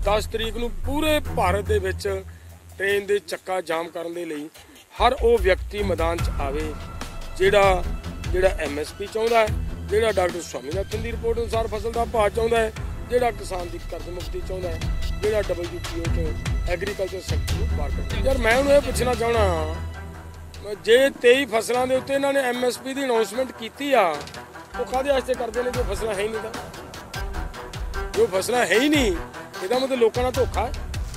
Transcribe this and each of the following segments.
10 ਤਰੀਕ ਨੂੰ ਪੂਰੇ ਭਾਰਤ ਦੇ ਵਿੱਚ ਟ੍ਰੇਨ ਦੇ ਚੱਕਾ ਜਾਮ ਕਰਨ ਦੇ ਲਈ ਹਰ ਉਹ ਵਿਅਕਤੀ ਮੈਦਾਨ 'ਚ ਆਵੇ ਜਿਹੜਾ MSP ਚਾਹੁੰਦਾ ਹੈ, ਜਿਹੜਾ ਡਾਕਟਰ ਸਵਾਮੀਨਾਥਨ ਦੀ ਰਿਪੋਰਟ ਅਨੁਸਾਰ ਫਸਲ ਦਾ ਭਾਅ ਚਾਹੁੰਦਾ ਹੈ, ਜਿਹੜਾ ਕਿਸਾਨ ਦੀ ਕਰਜ਼ ਮੁਕਤੀ ਚਾਹੁੰਦਾ ਹੈ, ਜਿਹੜਾ WTO ਤੋਂ ਐਗਰੀਕਲਚਰ ਸੈਕਟਰ ਨੂੰ ਬਾਹਰ ਕੱਢਦਾ। ਯਾਰ ਮੈਂ ਉਹਨੂੰ ਇਹ ਪੁੱਛਣਾ ਚਾਹਣਾ, ਜੇ 23 ਫਸਲਾਂ ਦੇ ਉੱਤੇ ਇਹਨਾਂ ਨੇ MSP ਦੀ ਅਨਾਉਂਸਮੈਂਟ ਕੀਤੀ ਆ, ਉਹ ਕਾਹਦੇ ਵਾਸਤੇ ਕਰਦੇ ਨੇ ਜੋ ਫਸਲਾਂ ਹੈ ਹੀ ਨਹੀਂ? ਤਾਂ ਜੋ ਫਸਲਾਂ ਹੈ ਹੀ ਨਹੀਂ, ਇਹਦਾ ਮਤਲਬ ਲੋਕਾਂ ਨਾਲ ਧੋਖਾ ਹੈ।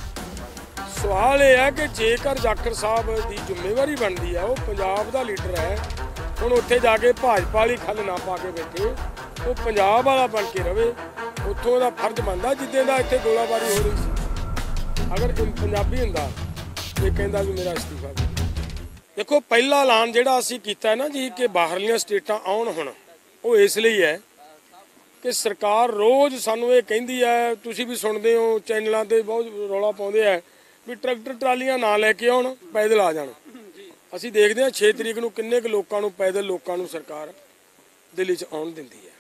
ਸਵਾਲ ਇਹ ਹੈ ਕਿ ਜੇਕਰ ਜਾਖੜ ਸਾਹਿਬ ਦੀ ਜ਼ਿੰਮੇਵਾਰੀ ਬਣਦੀ ਹੈ, ਉਹ ਪੰਜਾਬ ਦਾ ਲੀਡਰ ਹੈ, ਹੁਣ ਉੱਥੇ ਜਾ ਕੇ ਭਾਜਪਾ ਵਾਲੀ ਖੱਲ ਨਾ ਪਾ ਕੇ ਬੈਠੇ, ਉਹ ਪੰਜਾਬ ਵਾਲਾ ਬਣ ਕੇ ਰਵੇ। ਉੱਥੋਂ ਦਾ ਫਰਜ਼ ਬਣਦਾ, ਜਿੱਦਾਂ ਦਾ ਇੱਥੇ ਗੋਲਾਬਾਰੀ ਹੋ ਰਹੀ ਸੀ, ਅਗਰ ਪੰਜਾਬੀ ਹੁੰਦਾ ਇਹ ਕਹਿੰਦਾ ਵੀ ਮੇਰਾ ਅਸਤੀਫਾ ਦੇ। ਦੇਖੋ ਪਹਿਲਾ ਐਲਾਨ ਜਿਹੜਾ ਅਸੀਂ ਕੀਤਾ ਨਾ ਜੀ ਕਿ ਬਾਹਰਲੀਆਂ ਸਟੇਟਾਂ ਆਉਣ, ਹੁਣ ਉਹ ਇਸ ਲਈ ਹੈ ਕਿ ਸਰਕਾਰ ਰੋਜ਼ ਸਾਨੂੰ ਇਹ ਕਹਿੰਦੀ ਹੈ, ਤੁਸੀਂ ਵੀ ਸੁਣਦੇ ਹੋ ਚੈਨਲਾਂ ਤੇ ਬਹੁਤ ਰੌਲਾ ਪਾਉਂਦੇ ਆ ਵੀ ਟਰੈਕਟਰ ਟਰਾਲੀਆਂ ਨਾ ਲੈ ਕੇ ਆਉਣ, ਪੈਦਲ ਆ ਜਾਣ। ਅਸੀਂ ਦੇਖਦੇ ਹਾਂ 6 ਤਰੀਕ ਨੂੰ ਕਿੰਨੇ ਕੁ ਲੋਕਾਂ ਨੂੰ, ਪੈਦਲ ਲੋਕਾਂ ਨੂੰ ਸਰਕਾਰ ਦਿੱਲੀ 'ਚ ਆਉਣ ਦਿੰਦੀ ਹੈ।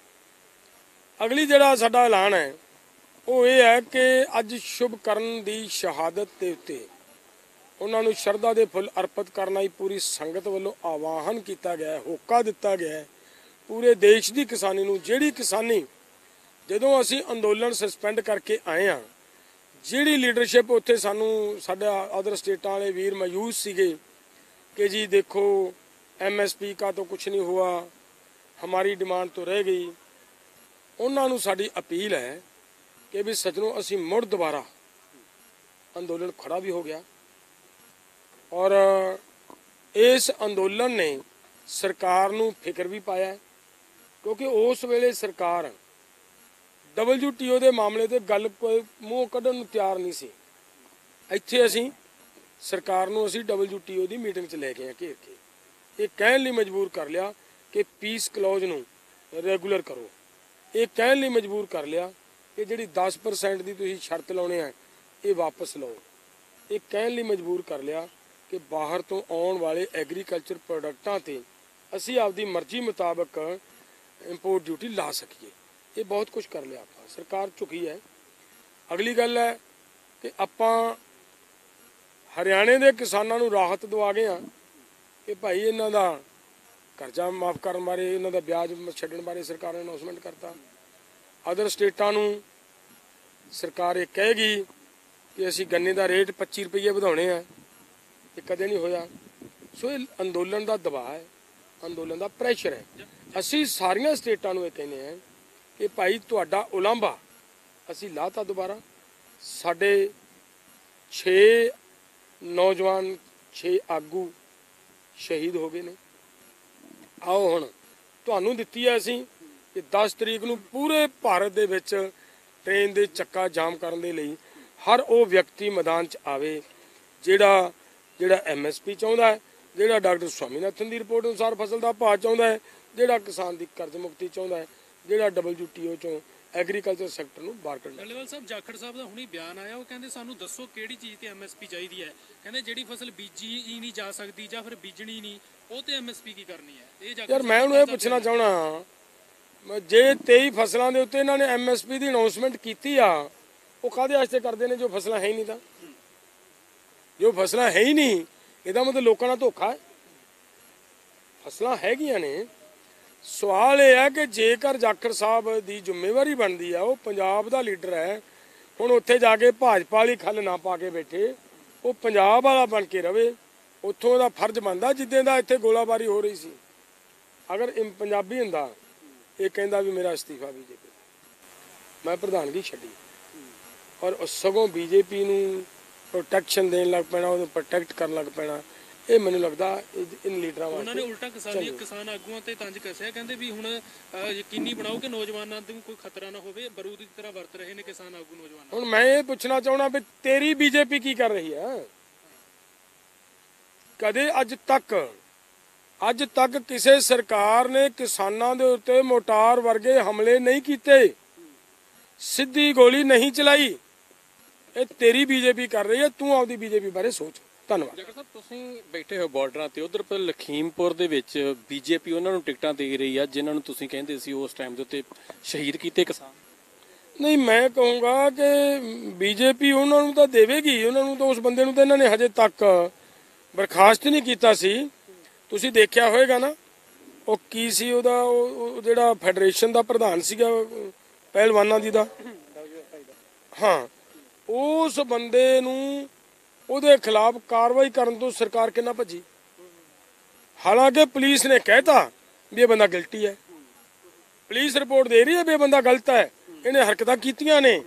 ਅਗਲੀ ਜਿਹੜਾ ਸਾਡਾ ਐਲਾਨ ਹੈ ਉਹ ਇਹ ਹੈ ਕਿ ਅੱਜ ਸ਼ੁਭਕਰਨ ਦੀ ਸ਼ਹਾਦਤ ਦੇ ਉੱਤੇ ਉਹਨਾਂ ਨੂੰ ਸ਼ਰਧਾ ਦੇ ਫੁੱਲ ਅਰਪਿਤ ਕਰਨਾ ਹੀ ਪੂਰੀ ਸੰਗਤ ਵੱਲੋਂ ਆਵਾਹਨ ਕੀਤਾ ਗਿਆ ਹੈ, ਹੋਕਾ ਦਿੱਤਾ ਗਿਆ ਹੈ ਪੂਰੇ ਦੇਸ਼ ਦੀ ਕਿਸਾਨੀ ਨੂੰ। ਜਿਹੜੀ ਕਿਸਾਨੀ ਜਦੋਂ ਅਸੀਂ ਅੰਦੋਲਨ ਸਸਪੈਂਡ ਕਰਕੇ ਆਏ ਹਾਂ, ਜਿਹੜੀ ਲੀਡਰਸ਼ਿਪ ਉੱਥੇ ਸਾਨੂੰ ਸਾਡਾ ਅਦਰ ਸਟੇਟਾਂ ਵਾਲੇ ਵੀਰ ਮਾਯੂਸ ਸੀਗੇ कि जी देखो MSP का तो कुछ नहीं हुआ, हमारी डिमांड तो रह गई, उन्होंने साड़ी अपील है कि भी सजनों असी मुड़ दोबारा अंदोलन खड़ा भी हो गया। और इस अंदोलन ने सरकार नू फिक्र भी पाया, क्योंकि उस वेले सरकार WTO के मामले ते गल कोई मूँह कढ़न नू तैयार नहीं सी। इत्थे असी सरकार नू असी WTO की मीटिंग च लैके आए, घेर के ये कहन लई मजबूर कर लिया कि पीस क्लॉज नू रेगूलर करो। ये कहन लई मजबूर कर लिया कि जिहड़ी 10% की तुसीं शर्त लाउणे आ ये वापस लो। ये कहन लई मजबूर कर लिया कि बाहर तो आउण वाले एग्रीकल्चर प्रोडक्टां ते असी आपदी मर्जी मुताबिक इंपोर्ट ड्यूटी ला सकीए। ये बहुत कुछ कर लिया, आपां सरकार झुकी है। अगली गल है कि आपां हरियाणे के किसानों को राहत दवा गए हैं कि भाई इन्हों का कर्जा माफ़ करने बारे, इन्हों का ब्याज छड्डण बारे सरकार ने अनाउंसमेंट करता। अदर स्टेटां नूं सरकार ये कहेगी कि असी गन्ने का रेट 25 रुपये बढ़ाने हैं, ये कदे नहीं होया। सो ये अंदोलन का दबाव है, अंदोलन का प्रैशर है। असी सारिया स्टेटां नूं ये कहने हैं कि भाई तुहाडा उलांभा असी लाता दोबारा। साडे 6 नौजवान 6 आगू शहीद हो गए ने। आओ हुण तुहानूं दित्ती है असीं कि 10 तरीक नूं पूरे भारत दे विच ट्रेन दे चक्का जाम करन दे लई हर वो व्यक्ति मैदान च आवे ਜਿਹੜਾ MSP चाहुंदा है, ਜਿਹੜਾ डॉक्टर स्वामीनाथन की रिपोर्ट अनुसार फसल का भाव चाहुंदा है, ਜਿਹੜਾ किसान की कर्ज मुक्ति चाहुंदा है, ਜਿਹੜਾ WTO चों एग्रीकल्चर सैक्टर ਨੂੰ ਬਾਹਰ ਕੱਢਣਾ। ਡੱਲੇਵਾਲ ਸਾਹਿਬ ਜਾਖੜ ਸਾਹਿਬ ਦਾ ਹੁਣੀ ਬਿਆਨ ਆਇਆ, ਉਹ ਕਹਿੰਦੇ ਸਾਨੂੰ ਦੱਸੋ ਕਿਹੜੀ ਚੀਜ਼ ਤੇ MSP ਚਾਹੀਦੀ ਹੈ। ਕਹਿੰਦੇ ਜਿਹੜੀ ਫਸਲ ਬੀਜੀ ਹੀ ਨਹੀਂ ਜਾ ਸਕਦੀ ਜਾਂ ਫਿਰ ਬੀਜਣੀ ਨਹੀਂ, ਉਹ ਤੇ MSP ਕੀ ਕਰਨੀ ਹੈ। ਇਹ ਯਾਰ ਮੈਂ ਉਹਨੂੰ ਇਹ ਪੁੱਛਣਾ ਚਾਹਣਾ, ਜੇ 23 ਫਸਲਾਂ ਦੇ ਉੱਤੇ ਇਹਨਾਂ ਨੇ MSP ਦੀ ਅਨਾਉਂਸਮੈਂਟ ਕੀਤੀ ਆ, ਉਹ ਕਾਹਦੇ ਵਾਸਤੇ ਕਰਦੇ ਨੇ ਜੋ ਫਸਲਾਂ ਹੈ ਹੀ ਨਹੀਂ? ਤਾਂ ਜੋ ਫਸਲਾਂ ਹੈ ਹੀ ਨਹੀਂ, ਇਹਦਾ ਮਤਲਬ ਲੋਕਾਂ ਨਾਲ ਧੋਖਾ ਹੈ। ਫਸਲਾਂ ਹੈਗੀਆਂ ਨੇ। सवाल यह है कि जेकर जाखड़ साहब की जिम्मेवारी बनती है, वो पंजाब का लीडर है, हुण उत्थे जाके भाजपा वाली खल ना पा के बैठे, वो पंजाब वाला बन के रवे। उत्थों का फर्ज बनता, जिद्दां दा इत्थे गोलाबारी हो रही सी, अगर पंजाबी हुंदा ये कहंदा भी मेरा अस्तीफा BJP, मैं प्रधानगी छड्डी। और सगों BJP नूं प्रोटैक्शन देन लग पैना, उहनूं प्रोटैक्ट करन लग पैना। ਇਹ ਮੈਨੂੰ ਲੱਗਦਾ ਇਨ ਲੀਡਰਾਂ ਵਾਸਤੇ ਉਹਨਾਂ ਨੇ ਉਲਟਾ ਕਿਸਾਨ ਆਗੂਆਂ ਤੇ ਤੰਜ ਕੱਸਿਆ। ਕਹਿੰਦੇ ਵੀ ਹੁਣ ਯਕੀਨੀ ਬਣਾਓ ਕਿ ਨੌਜਵਾਨਾਂ ਨੂੰ ਕੋਈ ਖਤਰਾ ਨਾ ਹੋਵੇ, ਬਰੂਦ ਦੀ ਤਰ੍ਹਾਂ ਵਰਤ ਰਹੇ ਨੇ ਕਿਸਾਨ ਆਗੂ ਨੌਜਵਾਨ। ਹੁਣ ਮੈਂ ਇਹ ਪੁੱਛਣਾ ਚਾਹਣਾ ਵੀ ਤੇਰੀ BJP ਕੀ ਕਰ ਰਹੀ ਹੈ? ਕਦੇ ਅੱਜ ਤੱਕ ਕਿਸੇ ਸਰਕਾਰ ਨੇ ਕਿਸਾਨਾਂ ਦੇ ਉੱਤੇ ਮੋਟਾਰ ਵਰਗੇ ਹਮਲੇ ਨਹੀਂ ਕੀਤੇ, ਸਿੱਧੀ ਗੋਲੀ ਨਹੀਂ ਚਲਾਈ। ਇਹ ਤੇਰੀ BJP ਕਰ ਰਹੀ ਹੈ। ਤੂੰ ਆਪਦੀ BJP ਬਾਰੇ ਸੋਚ। ਧੰਨਵਾਦ। ਜਾਖੜ ਸਾਹਿਬ ਤੁਸੀਂ ਬੈਠੇ ਹੋ ਬਾਰਡਰਾਂ ਤੇ, ਉਧਰ ਪਰ ਲਖੀਮਪੁਰ ਦੇ ਵਿੱਚ BJP ਉਹਨਾਂ ਨੂੰ ਟਿਕਟਾਂ ਦੇ ਰਹੀ ਆ ਜਿਨ੍ਹਾਂ ਨੂੰ ਤੁਸੀਂ ਕਹਿੰਦੇ ਸੀ ਉਸ ਟਾਈਮ ਦੇ ਉੱਤੇ ਸ਼ਹੀਦ ਕੀਤੇ ਕਿਸਾਨ। ਨਹੀਂ, ਮੈਂ ਕਹੂੰਗਾ ਕਿ ਬੀਜੇਪੀ ਉਹਨਾਂ ਨੂੰ ਤਾਂ ਦੇਵੇਗੀ, ਉਹਨਾਂ ਨੂੰ ਤਾਂ ਉਸ ਬੰਦੇ ਨੂੰ ਤਾਂ ਇਹਨਾਂ ਨੇ ਹਜੇ ਤੱਕ ਬਰਖਾਸਤ ਨਹੀਂ ਕੀਤਾ ਸੀ। ਤੁਸੀਂ ਦੇਖਿਆ ਹੋਵੇਗਾ ਨਾ, ਉਹ ਕੀ ਸੀ ਉਹਦਾ, ਉਹ ਜਿਹੜਾ ਫੈਡਰੇਸ਼ਨ ਦਾ ਪ੍ਰਧਾਨ ਸੀਗਾ ਪਹਿਲਵਾਨਾਂ ਦੀ ਦਾ, ਹਾਂ, ਉਸ ਬੰਦੇ ਨੂੰ ਉਹਦੇ ਖਿਲਾਫ ਕਾਰਵਾਈ ਕਰਨ ਤੋਂ ਸਰਕਾਰ ਕਿੰਨਾ ਭੱਜੀ। ਹਾਲਾਂਕਿ ਪੁਲਿਸ ਨੇ ਕਹਿਤਾ ਵੀ ਇਹ ਬੰਦਾ ਗਿਲਟੀ ਹੈ, ਪੁਲਿਸ ਰਿਪੋਰਟ ਦੇ ਰਹੀ ਹੈ ਵੀ ਇਹ ਬੰਦਾ ਗਲਤ ਹੈ, ਇਹਨੇ ਹਰਕਤਾਂ ਕੀਤੀਆਂ ਨੇ।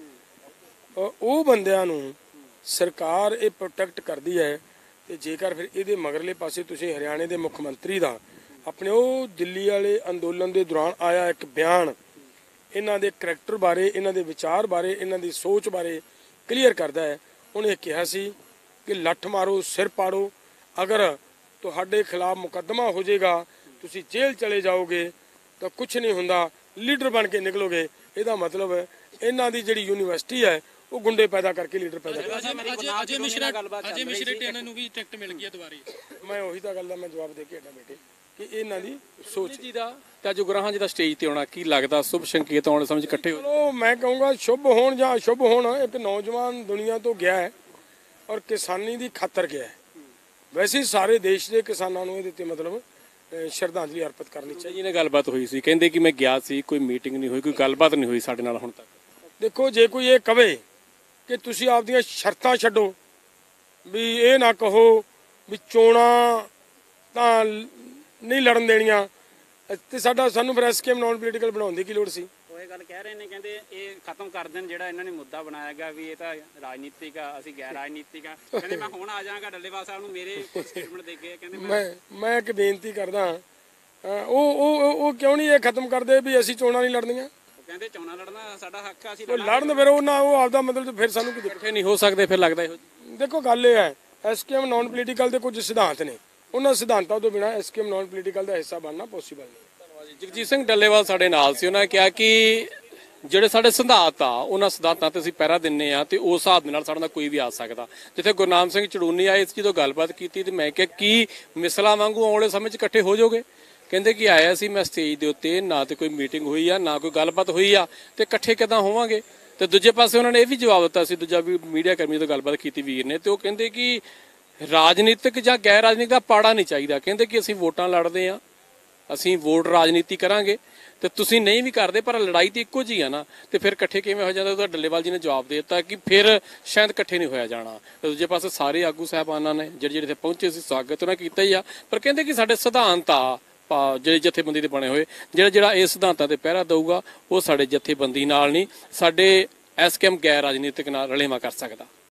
ਉਹ ਬੰਦਿਆਂ ਨੂੰ ਸਰਕਾਰ ਇਹ ਪ੍ਰੋਟੈਕਟ ਕਰਦੀ ਹੈ। ਤੇ ਜੇਕਰ ਫਿਰ ਇਹਦੇ ਮਗਰਲੇ ਪਾਸੇ ਤੁਸੀਂ ਹਰਿਆਣੇ ਦੇ ਮੁੱਖ ਮੰਤਰੀ ਦਾ ਆਪਣੇ ਉਹ ਦਿੱਲੀ ਵਾਲੇ ਅੰਦੋਲਨ ਦੇ ਦੌਰਾਨ ਆਇਆ ਇੱਕ ਬਿਆਨ ਇਹਨਾਂ ਦੇ ਕਰੈਕਟਰ ਬਾਰੇ, ਇਹਨਾਂ ਦੇ ਵਿਚਾਰ ਬਾਰੇ, ਇਹਨਾਂ ਦੀ ਸੋਚ ਬਾਰੇ ਕਲੀਅਰ ਕਰਦਾ ਹੈ। ਉਹਨੇ ਕਿਹਾ ਸੀ ਕਿ ਲੱਠ ਮਾਰੋ, ਸਿਰ ਪਾੜੋ, ਅਗਰ ਤੁਹਾਡੇ ਖਿਲਾਫ ਮੁਕੱਦਮਾ ਹੋ ਜਾਏਗਾ, ਤੁਸੀਂ ਜੇਲ੍ਹ ਚਲੇ ਜਾਓਗੇ ਤਾਂ ਕੁਝ ਨਹੀਂ ਹੁੰਦਾ, ਲੀਡਰ ਬਣ ਕੇ ਨਿਕਲੋਗੇ। ਇਹਦਾ ਮਤਲਬ ਹੈ ਇਹਨਾਂ ਦੀ ਜਿਹੜੀ ਯੂਨੀਵਰਸਿਟੀ ਹੈ ਉਹ ਗੁੰਡੇ ਪੈਦਾ ਕਰਕੇ ਲੀਡਰ ਪੈਦਾ ਕਰ। ਅਜੇ ਮਿਸ਼ਰਾ ਟੇਨਾ ਨੂੰ ਵੀ ਟਿਕਟ ਮਿਲ ਗਈ ਹੈ ਦੁਬਾਰੇ। ਮੈਂ ਉਹੀ ਤਾਂ ਗੱਲ ਦਾ ਮੈਂ ਜਵਾਬ ਦੇ ਕੇ ਹਟਾ ਬੇਟੇ ਕਿ ਇਹਨਾਂ ਦੀ ਸੋਚ ਜੀ ਦਾ ਤੇ ਜੁਗਰਾਹਾਂ ਜੀ ਦਾ ਸਟੇਜ ਤੇ ਆਉਣਾ ਕੀ ਲੱਗਦਾ ਸ਼ੁਭ ਸੰਕੇਤ ਆਉਣ ਸਮਝ ਇਕੱਠੇ ਹੋ? ਚਲੋ ਮੈਂ ਕਹੂੰਗਾ ਸ਼ੁਭ ਹੋਣ ਜਾਂ ਅਸ਼ੁਭ ਹੋਣ, ਇੱਕ ਨੌਜਵਾਨ ਦੁਨੀਆ ਤੋਂ ਗਿਆ ਹੈ ਔਰ ਕਿਸਾਨੀ ਦੀ ਖਾਤਰ ਗਿਆ ਹੈ। ਵੈਸੇ ਸਾਰੇ ਦੇਸ਼ ਦੇ ਕਿਸਾਨਾਂ ਨੂੰ ਇਹਦੇ ਤੇ ਮਤਲਬ ਸ਼ਰਧਾਂਜਲੀ ਅਰਪਿਤ ਕਰਨੀ ਚਾਹੀਦੀ। ਜੀ ਨੇ ਗੱਲਬਾਤ ਹੋਈ ਸੀ, ਕਹਿੰਦੇ ਕਿ ਮੈਂ ਗਿਆ ਸੀ, ਕੋਈ ਮੀਟਿੰਗ ਨਹੀਂ ਹੋਈ, ਕੋਈ ਗੱਲਬਾਤ ਨਹੀਂ ਹੋਈ ਸਾਡੇ ਨਾਲ ਹੁਣ ਤੱਕ। ਦੇਖੋ, ਜੇ ਕੋਈ ਇਹ ਕਵੇ ਕਿ ਤੁਸੀਂ ਆਪਦੀਆਂ ਸ਼ਰਤਾਂ ਛੱਡੋ, ਵੀ ਇਹ ਨਾ ਕਹੋ ਵੀ ਚੋਣਾਂ ਤਾਂ ਨਹੀਂ ਲੜਨ ਦੇਣੀਆਂ, ਤੇ ਸਾਨੂੰ ਫਿਰ ਐਸਕੇਐਮ ਨਾਨ ਪੋਲੀਟੀਕਲ ਬਣਾਉਣ ਦੀ ਕੀ ਲੋੜ ਸੀ? ਉਹ ਇਹ ਗੱਲ ਕਹਿ ਰਹੇ ਨੇ, ਕਹਿੰਦੇ ਇਹ ਖਤਮ ਕਰ ਦੇਣ ਜਿਹੜਾ ਇਹਨਾਂ ਨੇ ਮੁੱਦਾ ਬਣਾਇਆ ਗਿਆ ਵੀ ਇਹ ਤਾਂ ਰਾਜਨੀਤਿਕ ਆ, ਅਸੀਂ ਗੈਰ ਰਾਜਨੀਤਿਕ ਆ। ਕਹਿੰਦੇ ਮੈਂ ਹੁਣ ਆ ਜਾਵਾਂਗਾ ਡੱਲੇਵਾਲ ਸਾਹਿਬ ਨੂੰ ਮੇਰੇ ਸਟੇਟਮੈਂਟ ਦੇ ਕੇ ਕਹਿੰਦੇ ਮੈਂ ਇੱਕ ਬੇਨਤੀ ਕਰਦਾ, ਉਹ ਕਿਉਂ ਨਹੀਂ ਇਹ ਖਤਮ ਕਰਦੇ ਵੀ ਅਸੀਂ ਚੋਣਾਂ ਨਹੀਂ ਲੜਨੀਆਂ? ਉਹ ਕਹਿੰਦੇ ਚੋਣਾਂ ਲੜਨਾ ਸਾਡਾ ਹੱਕ ਆ, ਅਸੀਂ ਉਹ ਲੜਨ, ਫਿਰ ਉਹ ਆਪਦਾ ਮਤਲਬ ਫਿਰ ਸਾਨੂੰ ਕੀ ਇਕੱਠੇ ਨਹੀਂ ਹੋ ਸਕਦੇ ਫਿਰ ਲੱਗਦਾ ਇਹੋ? ਦੇਖੋ, ਗੱਲ ਇਹ ਹੈ ਐਸਕੇਐਮ ਨਾਨ ਪੋਲੀਟੀਕਲ ਦੇ ਕੁਝ ਸਿਧਾਂਤ ਨੇ, ਉਹਨਾਂ ਸਿਧਾਂਤਾਂ ਤੋਂ ਬਿਨਾਂ ਐਸਕੇਐਮ ਨਾਨ ਪੋਲੀਟੀਕਲ ਦਾ ਹਿੱਸਾ ਬਣਨਾ ਪੋਸੀਬਲ ਨਹੀਂ। ਜਗਜੀਤ ਸਿੰਘ ਡੱਲੇਵਾਲ ਸਾਡੇ ਨਾਲ ਸੀ, ਉਹਨਾਂ ਕਿਹਾ ਕਿ ਜਿਹੜੇ ਸਾਡੇ ਸਿਧਾਂਤ ਆ ਉਹਨਾਂ ਸਿਧਾਂਤਾਂ ਤੇ ਅਸੀਂ ਪਹਿਰਾ ਦਿੰਨੇ ਆ ਤੇ ਉਸ ਹਿਸਾਬ ਦੇ ਨਾਲ ਸਾਡੇ ਨਾਲ ਕੋਈ ਵੀ ਆ ਸਕਦਾ। ਜਿੱਥੇ ਗੁਰਨਾਮ ਸਿੰਘ ਚੜੂਨੀ ਆਏ ਇਸ ਜਦੋਂ ਗੱਲਬਾਤ ਕੀਤੀ ਤੇ ਮੈਂ ਕਿਹਾ ਕੀ ਮਿਸਲਾਂ ਵਾਂਗੂ ਆਉਣ ਵਾਲੇ ਸਮੇਂ 'ਚ ਇਕੱਠੇ ਹੋ ਜਾਓਗੇ? ਕਹਿੰਦੇ ਕਿ ਆਇਆ ਸੀ ਮੈਂ ਸਟੇਜ ਦੇ ਉੱਤੇ, ਨਾ ਤੇ ਕੋਈ ਮੀਟਿੰਗ ਹੋਈ ਆ ਨਾ ਕੋਈ ਗੱਲਬਾਤ ਹੋਈ ਆ, ਤੇ ਇਕੱਠੇ ਕਿੱਦਾਂ ਹੋਵਾਂਗੇ? ਤੇ ਦੂਜੇ ਪਾਸੇ ਉਹਨਾਂ ਨੇ ਇਹ ਵੀ ਜਵਾਬ ਦਿੱਤਾ ਸੀ, ਦੂਜਾ ਵੀ ਮੀਡੀਆ ਕਰਮੀ ਤੋਂ ਗੱਲਬਾਤ ਕੀਤੀ ਵੀਰ ਨੇ, ਤੇ ਉਹ ਕਹਿੰਦੇ ਕਿ ਰਾਜਨੀਤਿਕ ਜਾਂ ਗੈਰ ਰਾਜਨੀਤਿਕ ਦਾ ਪਾੜਾ ਨਹੀਂ ਚਾਹੀਦਾ। ਕਹਿੰਦੇ ਕਿ ਅਸੀਂ ਵੋਟਾਂ ਲੜਦੇ ਆ, ਅਸੀਂ ਵੋਟ ਰਾਜਨੀਤੀ ਕਰਾਂਗੇ ਤੇ ਤੁਸੀਂ ਨਹੀਂ ਵੀ ਕਰਦੇ, ਪਰ ਲੜਾਈ ਤੇ ਇੱਕੋ ਜਿਹੀ ਆ ਨਾ, ਤੇ ਫਿਰ ਇਕੱਠੇ ਕਿਵੇਂ ਹੋ ਜਾਂਦਾ? ਉਹਦਾ ਡੱਲੇਵਾਲ ਜੀ ਨੇ ਜਵਾਬ ਦੇ ਦਿੱਤਾ ਕਿ ਫਿਰ ਸ਼ਾਇਦ ਇਕੱਠੇ ਨਹੀਂ ਹੋਇਆ ਜਾਣਾ। ਤੇ ਦੂਜੇ ਪਾਸੇ ਸਾਰੇ ਆਗੂ ਸਾਹਿਬਾਨਾਂ ਨੇ ਜਿਹੜੇ ਇੱਥੇ ਪਹੁੰਚੇ ਸੀ ਸਵਾਗਤ ਉਹਨਾਂ ਕੀਤਾ ਹੀ ਆ, ਪਰ ਕਹਿੰਦੇ ਕਿ ਸਾਡੇ ਸਿਧਾਂਤ ਆ ਜਿਹੜੇ ਜਥੇਬੰਦੀ ਦੇ ਬਣੇ ਹੋਏ, ਜਿਹੜਾ ਇਹ ਸਿਧਾਂਤਾਂ ਤੇ ਪਹਿਰਾ ਦਊਗਾ ਉਹ ਸਾਡੇ ਜਥੇਬੰਦੀ ਨਾਲ ਨਹੀਂ, ਸਾਡੇ ਐਸਕੇਐਮ ਗੈਰ ਰਾਜਨੀਤਿਕ ਨਾਲ ਰਲੇਵਾਂ ਕਰ ਸਕਦਾ।